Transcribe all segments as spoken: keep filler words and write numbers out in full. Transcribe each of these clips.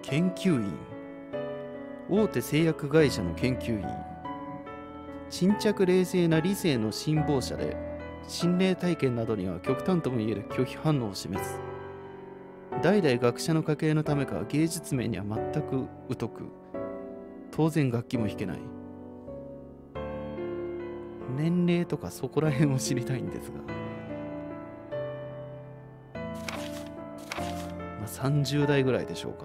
研究員。大手製薬会社の研究員。沈着冷静な理性の信望者で、心霊体験などには極端ともいえる拒否反応を示す。代々学者の家系のためか芸術面には全く疎く、当然楽器も弾けない。年齢とかそこら辺を知りたいんですが、まあ、さんじゅう代ぐらいでしょうか。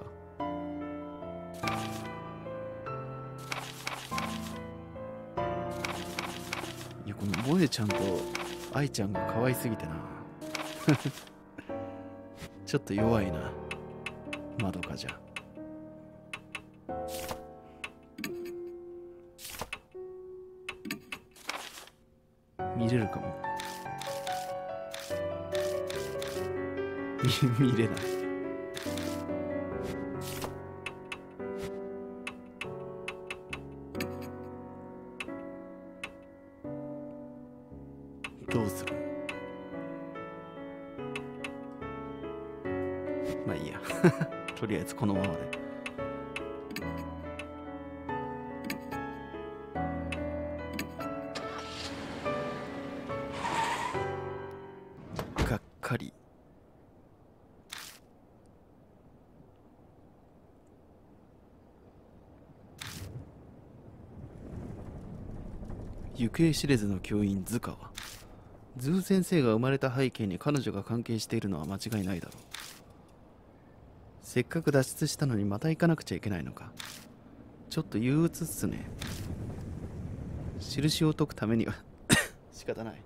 いや、この萌えちゃんと愛ちゃんが可愛すぎてなちょっと弱いな、まどかじゃ。見れるかも。見, 見れない。どうする？まあいいやとりあえずこのままで。がっかり。行方知れずの教員ズカは、ズー先生が生まれた背景に彼女が関係しているのは間違いないだろう。せっかく脱出したのにまた行かなくちゃいけないのか。ちょっと憂鬱っすね。印を解くためには仕方ない。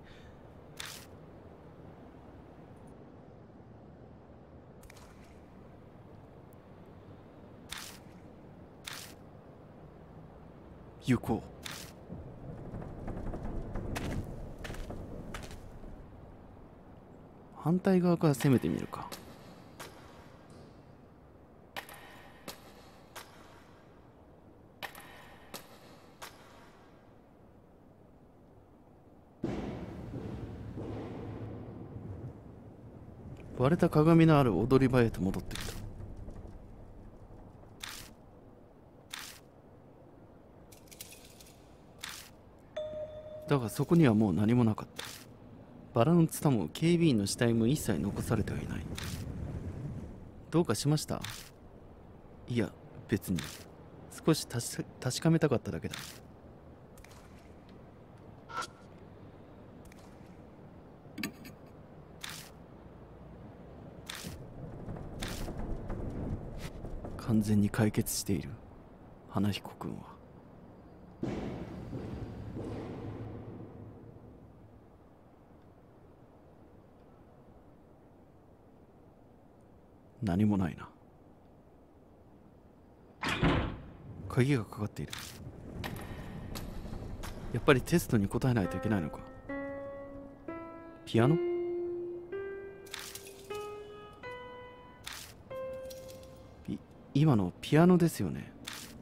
行こう。反対側から攻めてみるか。割れた鏡のある踊り場へと戻ってきた。だがそこにはもう何もなかった。バラのツタも警備員の死体も一切残されてはいない。どうかしました？いや、別に。少し確かめたかっただけだ。完全に解決している、花彦君は。何もないな。鍵がかかっている。やっぱりテストに答えないといけないのか。ピアノ？い今のピアノですよね。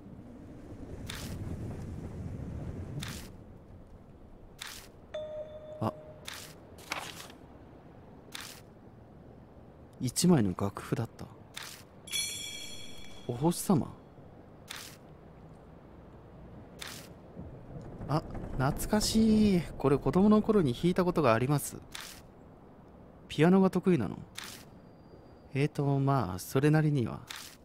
あ、一枚の楽譜だった。お星様。あ、懐かしい。これ子供の頃に弾いたことがあります。ピアノが得意なの？えーとまあそれなりには。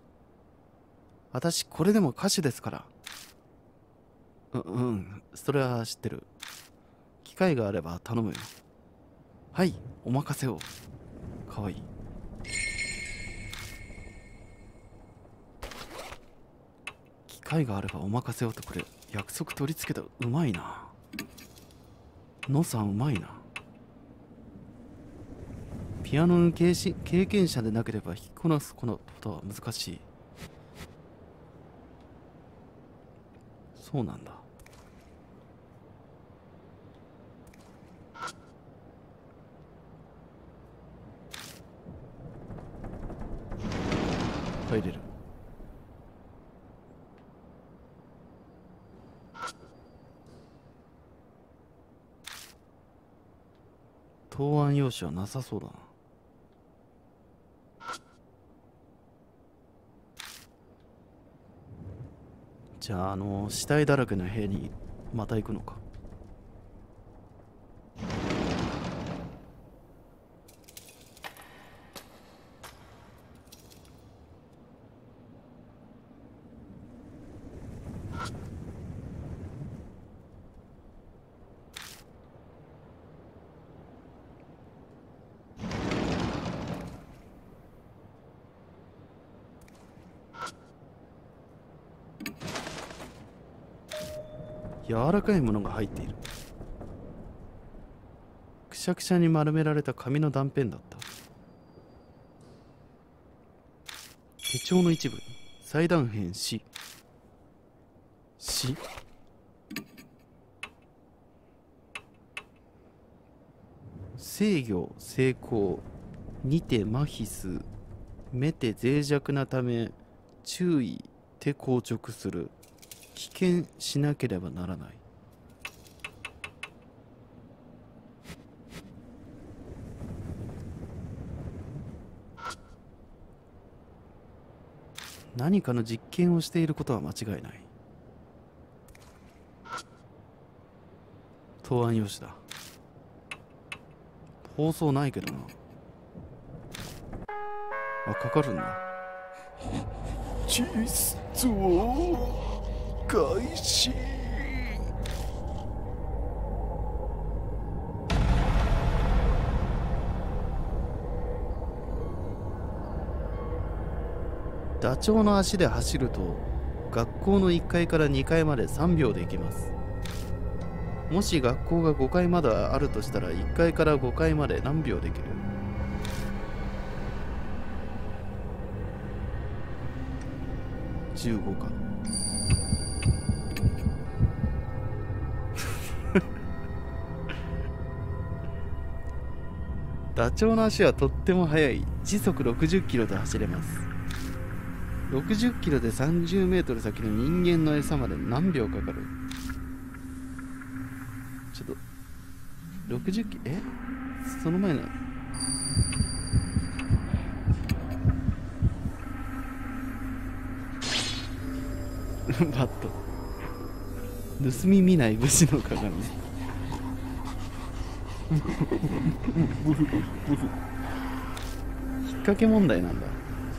私これでも歌手ですから。ううんそれは知ってる。機会があれば頼むよ。はい、お任せを。かわいい。機会があればお任せをとくれ。約束取り付けた。うまいな。のさんうまいな。ピアノの経経験者でなければ弾きこなすこのことは難しい。そうなんだ。入れる。答案用紙はなさそうだな。 じゃああの死体だらけの部屋にまた行くのか。柔らかいものが入っている。くしゃくしゃに丸められた紙の断片だった。手帳の一部。裁断編死。死。制御成功。にて麻痺す。目て脆弱なため注意て硬直する。危険しなければならない。何かの実験をしていることは間違いない。答案用紙だ。放送ないけどな。あ、かかるんだ。実を開始。ダチョウの足で走ると学校のいっかいからにかいまでさんびょうで行けます。もし学校がごかいまであるとしたらいっかいからごかいまで何秒できる？じゅうごか。ダチョウの足はとっても速い。時速ろくじゅっキロで走れます。ろくじゅっキロでさんじゅうメートル先の人間の餌まで何秒かかる？ちょっとろくじゅっキロ、えその前のバット。盗み見ない武士の鏡。引っ掛け問題なんだ。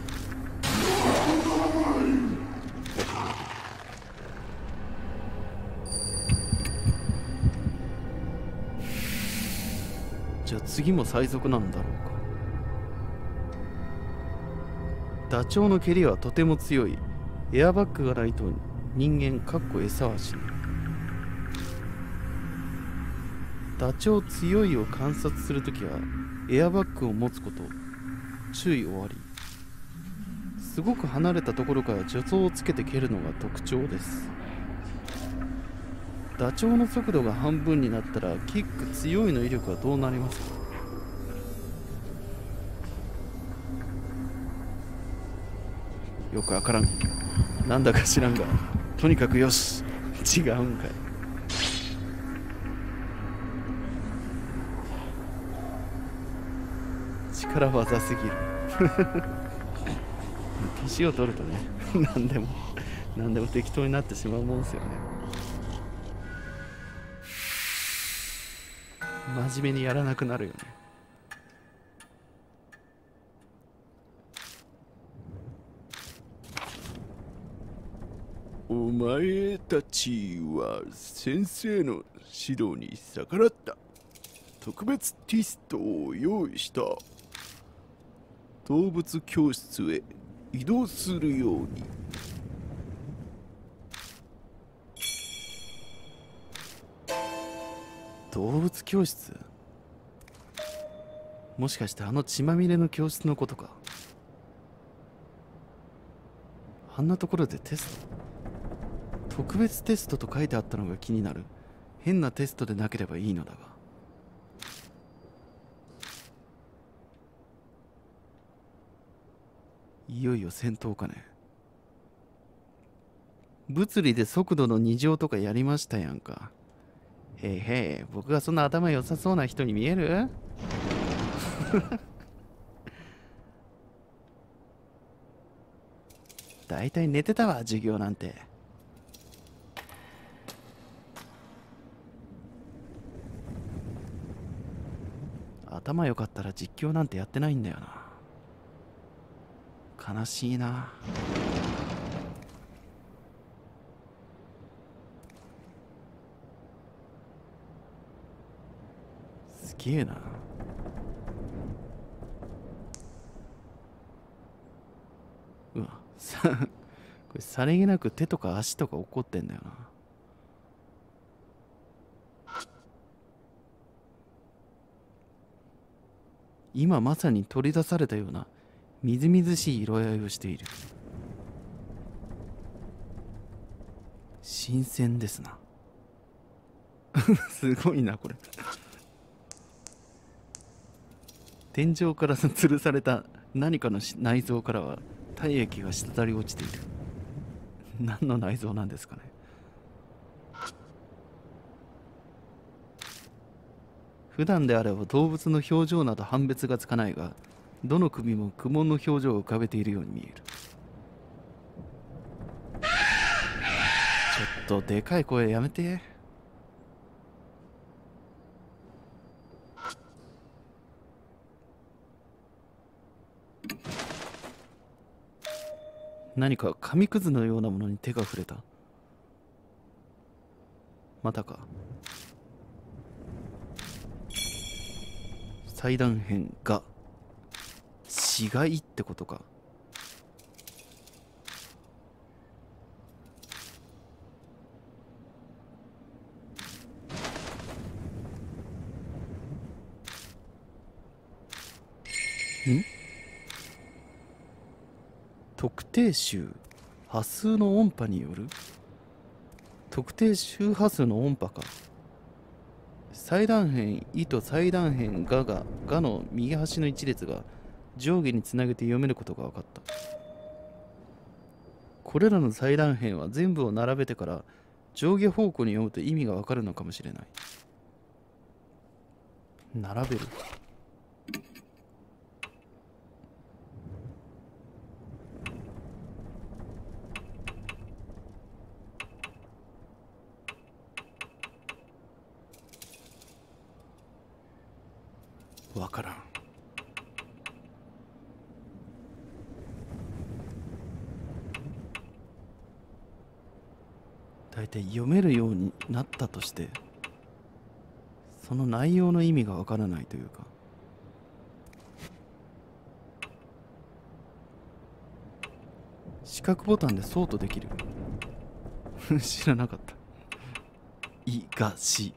じゃあ次も最速なんだろうか。ダチョウの蹴りはとても強い。エアバッグがないと人間かっこ餌は死ぬ。ダチョウ強いを観察するときはエアバッグを持つこと。注意終わり。すごく離れたところから助走をつけて蹴るのが特徴です。ダチョウの速度が半分になったらキック強いの威力はどうなりますか？よくわからん。なんだか知らんがとにかくよし。違うんかい。力技すぎる。年を取るとね何でも何でも適当になってしまうもんですよね。真面目にやらなくなるよね。お前たちは先生の指導に逆らった。特別テストを用意した。動物教室へ移動するように。動物教室？もしかしてあの血まみれの教室のことか。あんなところでテスト？特別テストと書いてあったのが気になる。変なテストでなければいいのだが。いよいよ戦闘かね。物理で速度の二乗とかやりましたやんか。へいへい、僕がそんな頭良さそうな人に見える？だいたい寝てたわ、授業なんて。 頭良かったら実況なんてやってないんだよな。悲しいな。すげえな。うわさこれさりげなく手とか足とか怒ってんだよな。今まさに取り出されたようなみずみずしい色合いをしている。新鮮ですな。すごいなこれ。天井から吊るされた何かの内臓からは体液が滴り落ちている。何の内臓なんですかね。普段であれば動物の表情など判別がつかないが、どの首も苦悶の表情を浮かべているように見える。ちょっとでかい声やめて。何か紙くずのようなものに手が触れた。またか。祭壇片が死骸ってことか。ん？特定周波数の音波による。特定周波数の音波か。祭壇片「い」と祭壇片「が」が「が」の右端の一列が上下につなげて読めることが分かった。これらの祭壇片は全部を並べてから上下方向に読むと意味が分かるのかもしれない。並べる。分からん。大体読めるようになったとして、その内容の意味が分からないというか。四角ボタンでソートできる。知らなかった。いがし。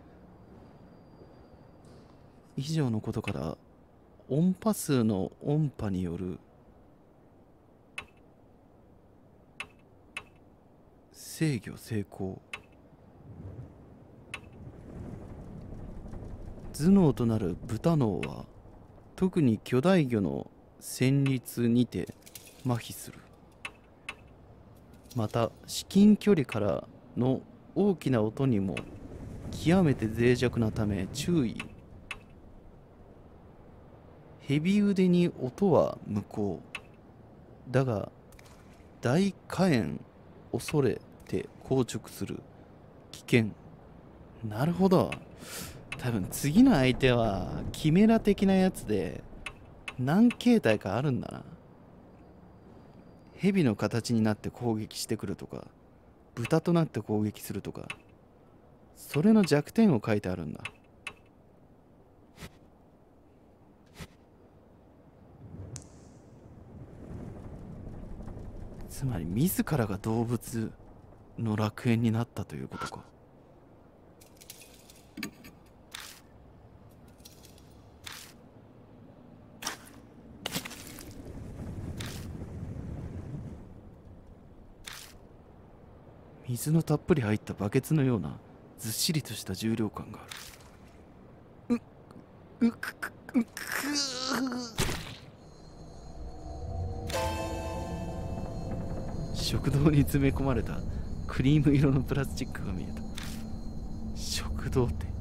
以上のことから音波数の音波による制御成功。頭脳となる豚脳は特に巨大魚の旋律にて麻痺する。また至近距離からの大きな音にも極めて脆弱なため注意。蛇腕に音は無効だが大火炎恐れて硬直する。危険。なるほど。多分次の相手はキメラ的なやつで何形態かあるんだな。蛇の形になって攻撃してくるとか、豚となって攻撃するとか、それの弱点を書いてあるんだ。つまり自らが動物の楽園になったということか。水のたっぷり入ったバケツのようなずっしりとした重量感がある。ううくくうく食堂に詰め込まれたクリーム色のプラスチックが見えた。食堂って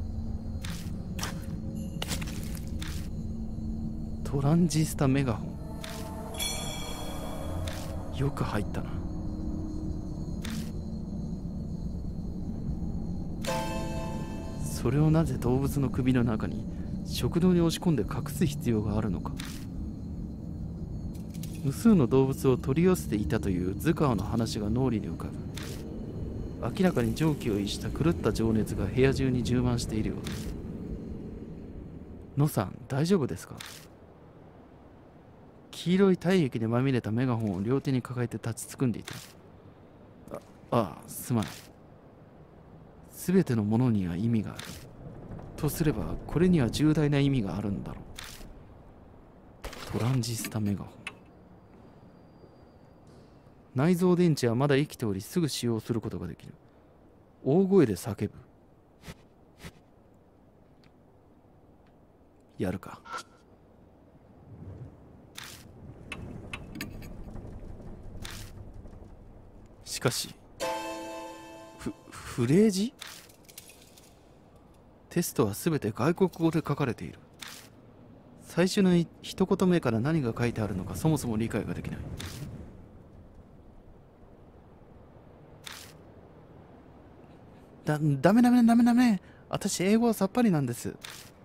トランジスタメガホン。よく入ったな。それをなぜ動物の首の中に食堂に押し込んで隠す必要があるのか。無数の動物を取り寄せていたという図鑑の話が脳裏に浮かぶ。明らかに常軌を逸した狂った情熱が部屋中に充満しているようだ。野さん、大丈夫ですか。黄色い体液でまみれたメガホンを両手に抱えて立ちすくんでいた。あ、ああ、すまない。すべてのものには意味がある。とすれば、これには重大な意味があるんだろう。トランジスタメガホン。内蔵電池はまだ生きており、すぐ使用することができる。大声で叫ぶ。やるか。しかし、ふ、フレージ？テストはすべて外国語で書かれている。最初の一言目から何が書いてあるのかそもそも理解ができない。だ、ダメダメダメダメ。私英語はさっぱりなんです。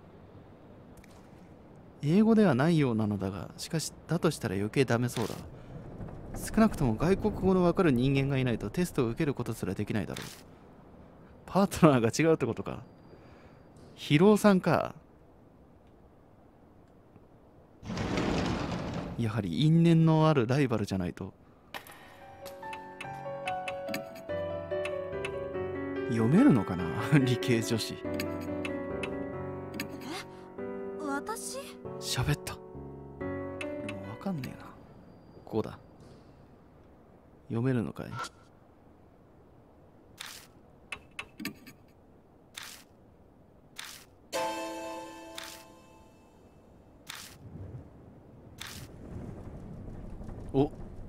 英語ではないようなのだが、しかしだとしたら余計ダメそうだ。少なくとも外国語のわかる人間がいないとテストを受けることすらできないだろう。パートナーが違うってことか。ヒロさんか。やはり因縁のあるライバルじゃないと。読めるのかな理系女子。 え、私？ 喋った。でもわかんねえな。こうだ。読めるのかい。お、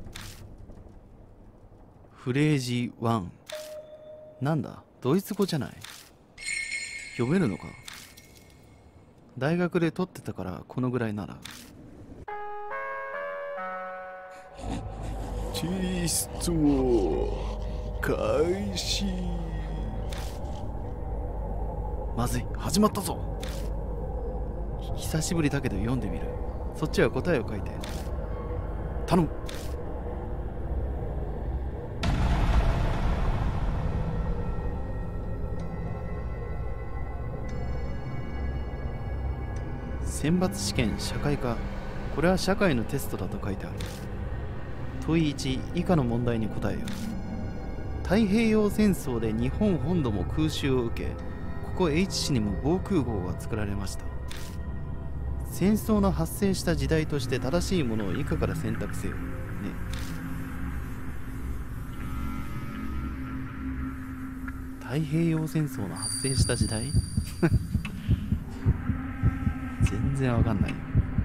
フレージワン。なんだ、ドイツ語じゃない。読めるのか。大学で取ってたからこのぐらいなら。 テスト開始。 まずい、始まったぞ。久しぶりだけど読んでみる。そっちは答えを書いて。頼む。選抜試験社会科。これは社会のテストだと書いてある。問いいち、以下の問題に答えよ。太平洋戦争で日本本土も空襲を受け、ここ H 市にも防空壕が作られました。戦争の発生した時代として正しいものを以下から選択せよ。ね。太平洋戦争の発生した時代全然わかんないよ。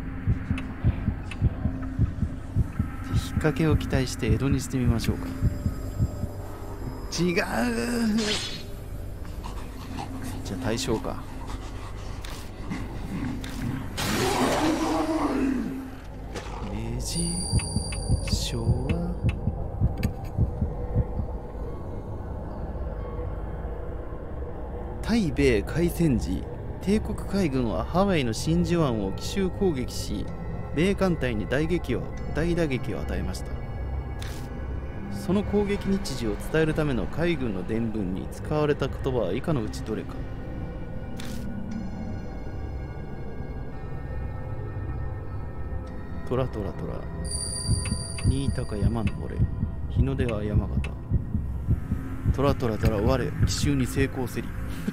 引っ掛けを期待して江戸にしてみましょうか。違う。じゃあ大正か。明治、昭和。対米開戦時、帝国海軍はハワイの真珠湾を奇襲攻撃し、米艦隊に大撃を大打撃を与えました。その攻撃日時を伝えるための海軍の伝聞に使われた言葉は以下のうちどれか。トラトラトラ、新高山登れ、日の出は山形。トラトラトラ我奇襲に成功せり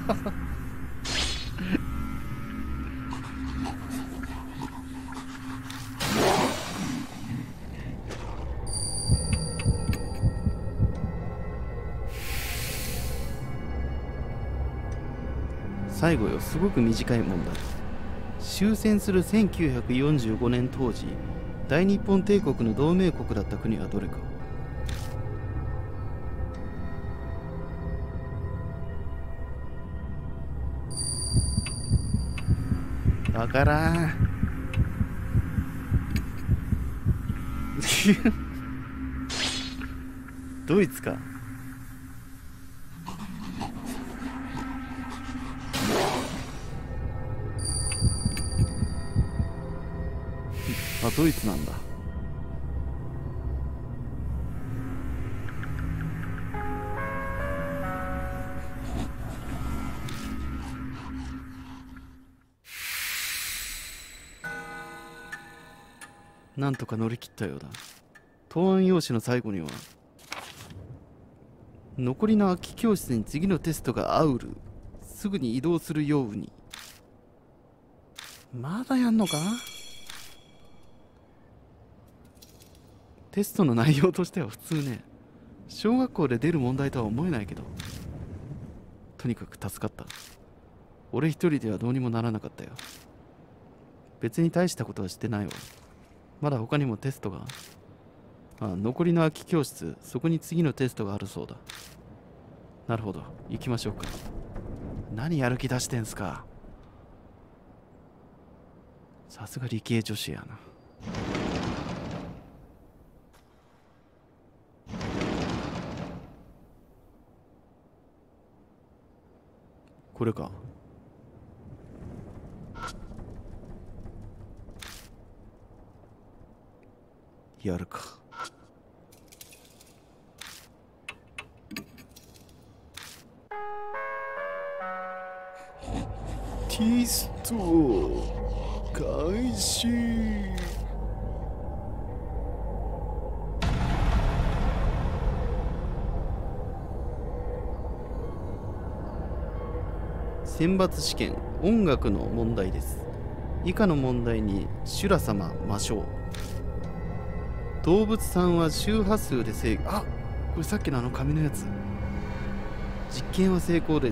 最後よ、すごく短い問題。終戦するせんきゅうひゃくよんじゅうごねん当時、大日本帝国の同盟国だった国はどれか。わからんドイツか。 あ、ドイツなんだ。なんとか乗り切ったようだ。答案用紙の最後には、残りの空き教室に次のテストがあうる。すぐに移動するように。まだやんのか？テストの内容としては普通ね。小学校で出る問題とは思えないけど。とにかく助かった。俺一人ではどうにもならなかったよ。別に大したことはしてないわ。まだ他にもテストが。ああ、残りの空き教室、そこに次のテストがあるそうだ。なるほど、行きましょうか。何やる気出してんすか。さすが理系女子やな。これか。やるか。テスト開始。選抜試験音楽の問題です。以下の問題に修羅様魔性。動物さんは周波数で制御。あ、これさっきのあの紙のやつ。実験は成功です。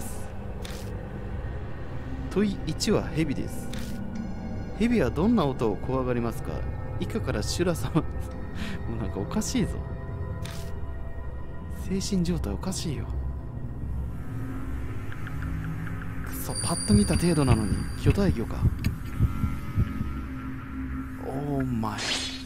問いいちはヘビです。ヘビはどんな音を怖がりますか？以下から修羅様もうなんかおかしいぞ。精神状態おかしいよ。くそ、パッと見た程度なのに巨大魚か。オーマイ。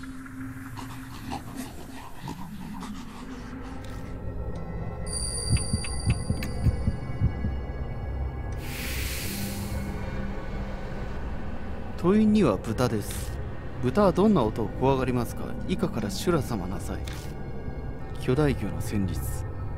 問いには豚です。豚はどんな音を怖がりますか？以下から修羅様なさい。巨大魚の旋律。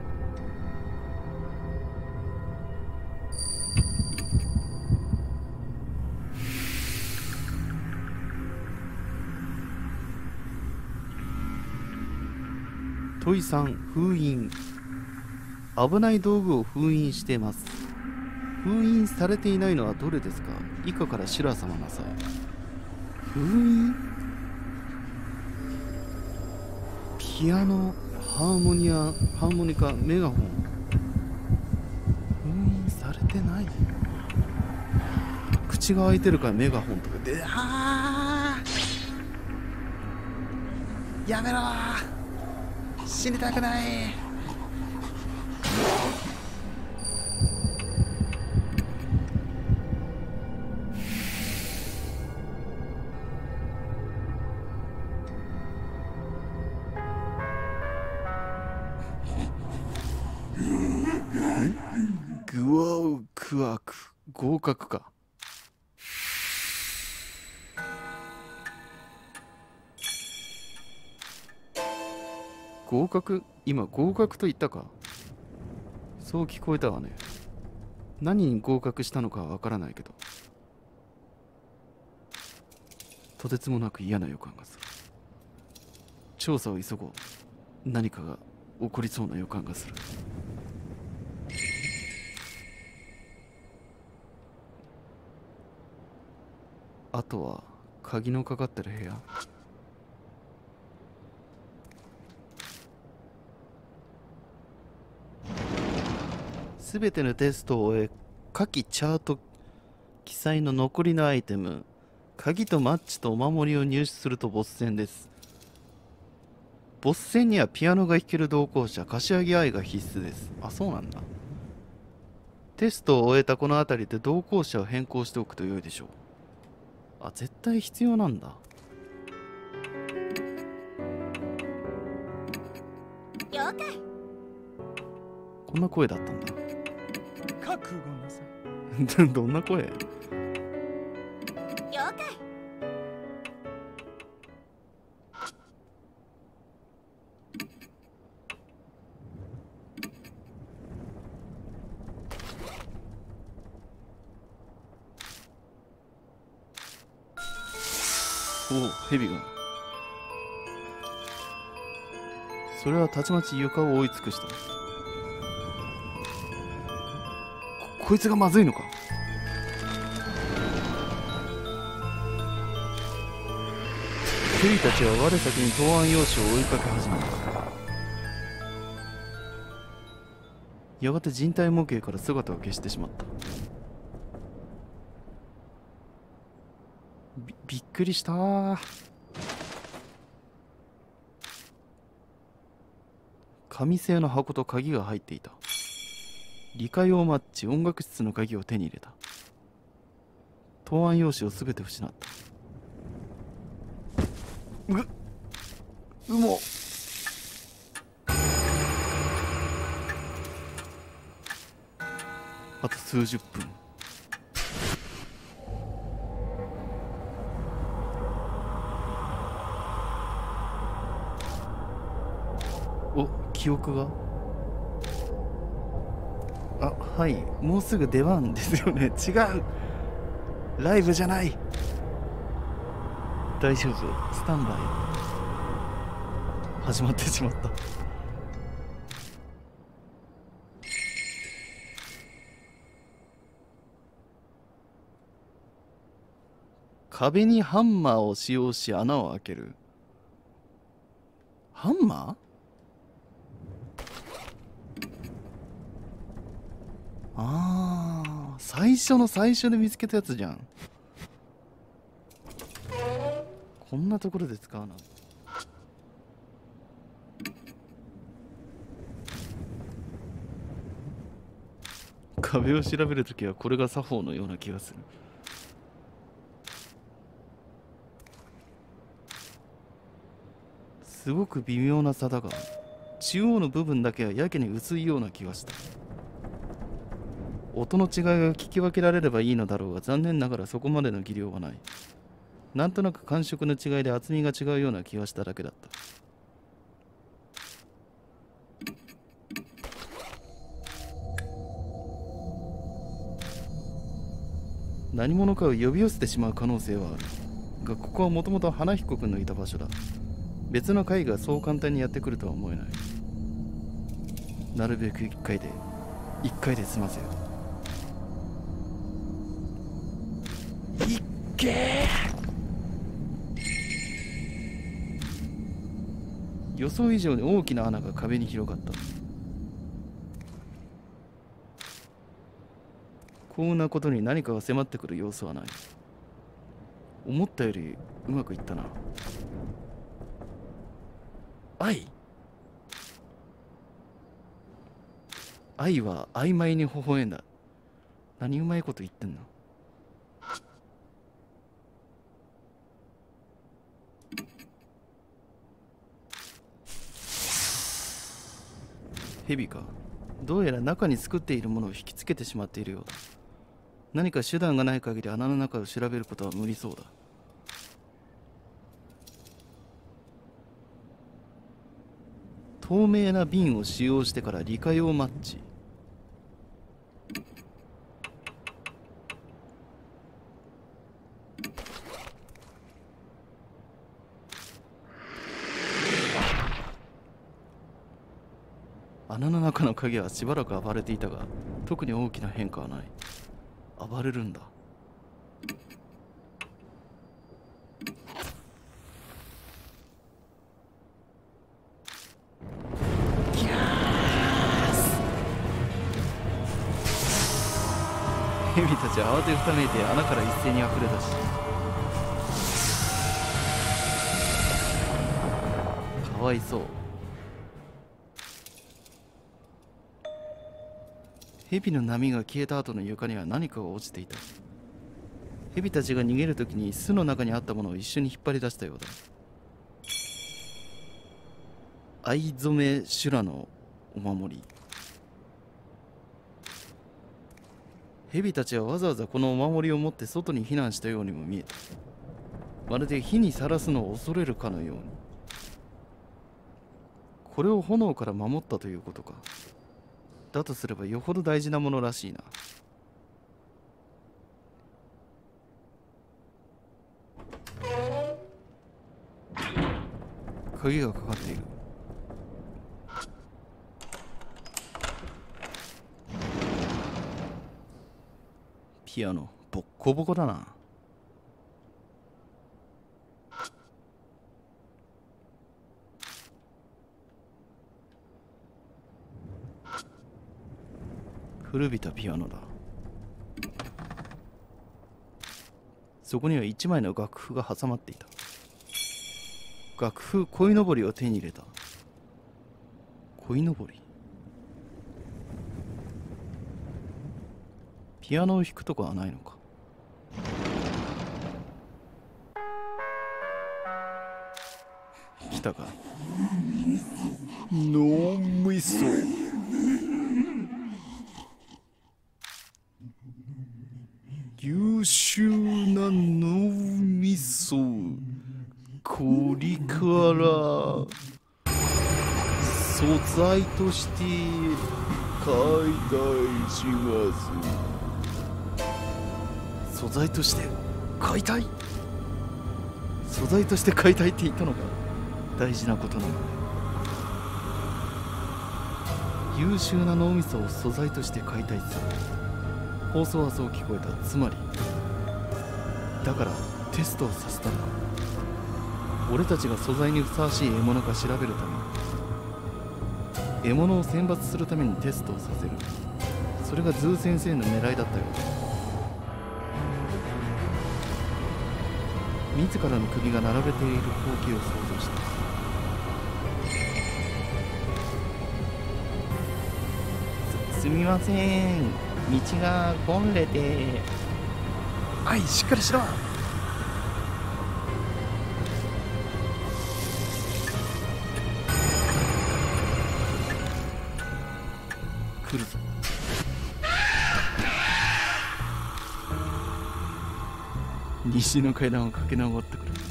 問いさん、封印。危ない道具を封印しています。封印されていないのはどれですか？以下から修羅様なさい。封印？ピアノ、ハーモニア、ハーモニカ、メガホン。封印されてない？口が開いてるからメガホンとかで、あーやめろー、死にたくない。グワウクワク。合格か。合格？今合格と言ったか？そう聞こえたわね。何に合格したのかはわからないけど、とてつもなく嫌な予感がする。調査を急ごう。何かが起こりそうな予感がする。あとは鍵のかかってる部屋。すべてのテストを終え、下記チャート記載の残りのアイテム、鍵とマッチとお守りを入手するとボス戦です。ボス戦にはピアノが弾ける同行者、柏木愛が必須です。あ、そうなんだ。テストを終えたこの辺りで同行者を変更しておくと良いでしょう。あ、絶対必要なんだ。 了解。 こんな声だったんだ。 覚悟なさい。どんな声？ 了解。 おお、ヘビが。それはたちまち床を覆い尽くした。 こ, こいつがまずいのか。ヘビたちは我先に答案用紙を追いかけ始めた。やがて人体模型から姿を消してしまった。 び, びっくりしたー。紙製の箱と鍵が入っていた。理科用マッチ、音楽室の鍵を手に入れた。答案用紙をすべて失った。ぐうもあと数十分。お、記憶が。あ、はい、もうすぐ出番ですよね。違う、ライブじゃない。大丈夫、スタンバイ。始まってしまった。壁にハンマーを使用し穴を開ける。ハンマー？ああ、最初の最初で見つけたやつじゃん。こんなところで使うな。壁を調べるときはこれが作法のような気がする。すごく微妙な差だが、中央の部分だけはやけに薄いような気がした。音の違いが聞き分けられればいいのだろうが、残念ながらそこまでの技量はない。なんとなく感触の違いで厚みが違うような気がしただけだった。何者かを呼び寄せてしまう可能性はあるが、ここはもともと花彦君のいた場所だ。別の会がそう簡単にやってくるとは思えない。なるべく一回で一回で済ませよう。いっけー。予想以上に大きな穴が壁に広がった。こんなことに何かが迫ってくる様子はない。思ったよりうまくいったな。愛愛は曖昧に微笑んだ。何うまいこと言ってんの。蛇か。どうやら中に作っているものを引きつけてしまっているようだ。何か手段がない限り穴の中を調べることは無理そうだ。透明な瓶を使用してから理科用マッチ。穴の中の影はしばらく暴れていたが、特に大きな変化はない。暴れるんだ。ヘビたちは慌てふためいて穴から一斉にあふれ出し、かわいそう。ヘビの波が消えた後の床には何かが落ちていた。ヘビたちが逃げるときに巣の中にあったものを一緒に引っ張り出したようだ。藍染め修羅のお守り。ヘビたちはわざわざこのお守りを持って外に避難したようにも見えた。まるで火にさらすのを恐れるかのように。これを炎から守ったということか。だとすればよほど大事なものらしいな。 鍵がかかっている。ピアノボッコボコだな。古びたピアノだ。そこには一枚の楽譜が挟まっていた。楽譜鯉のぼりを手に入れた。鯉のぼり、ピアノを弾くとこはないのか。来たか。脳みそ、優秀な脳みそ、これから素材として解体します。素材として解体、素材として解体って言ったのが大事なことなので、優秀な脳みそを素材として解体する。放送はそう聞こえた。つまりだからテストをさせたのか。俺たちが素材にふさわしい獲物か調べるために、獲物を選抜するためにテストをさせる。それがズー先生の狙いだったようだ。自らの首が並べている光景を想像した。す, すみません、道が混んでて。はい、しっかりしろ。来るぞ。西の階段を駆け上ってくる。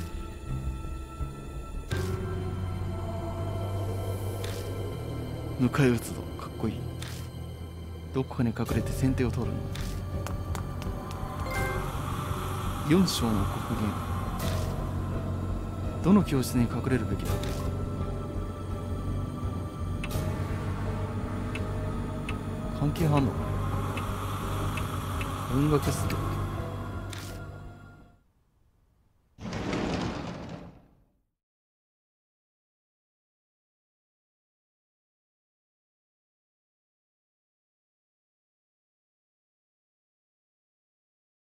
迎え撃つぞ。かっこいい。どこかに隠れて先手を取るの。四章の国言。どの教室に隠れるべきだ。関係あんのか。音楽室で